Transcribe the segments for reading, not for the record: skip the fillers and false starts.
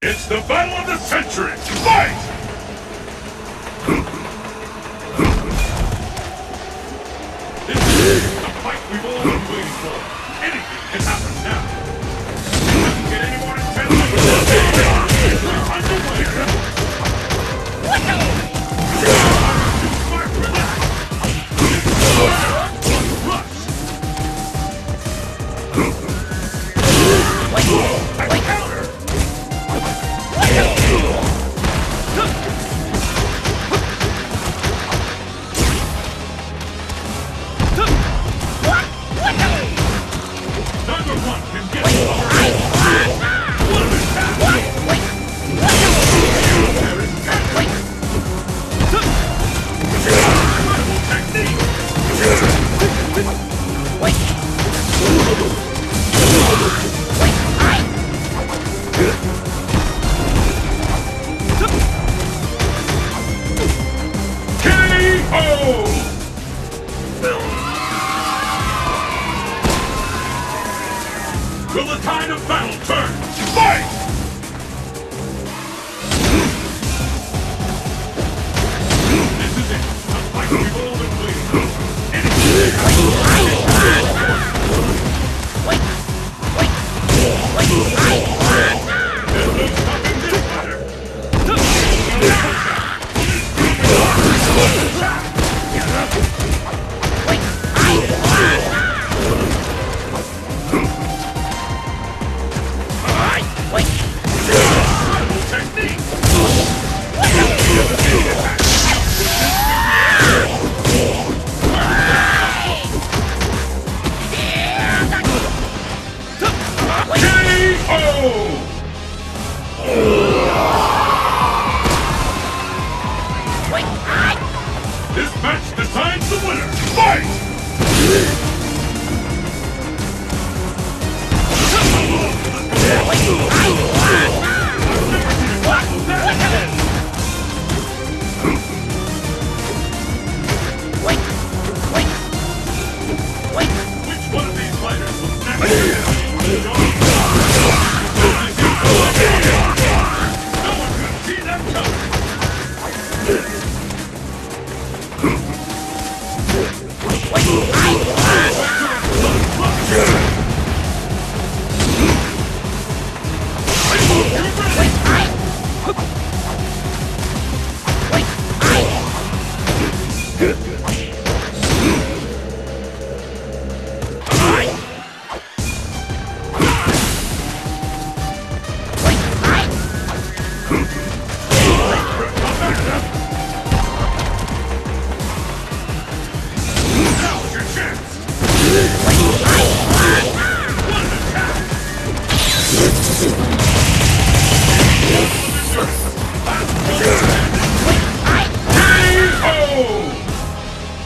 It's the battle of the century! Fight! This is the fight we've all been waiting for. Anything can happen now. It doesn't get any more intense than this. Underway! Smart, relax. Rush. A counter! Number one can get Will the tide of battle turn? Fight! This is it. The fight we've all been waiting for. There's no stopping this fighter. This match decides the winner! Fight! Which one of these fighters will never No one could see them coming!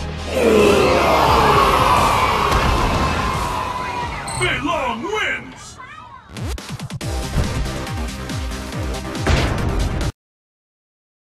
Belong wins!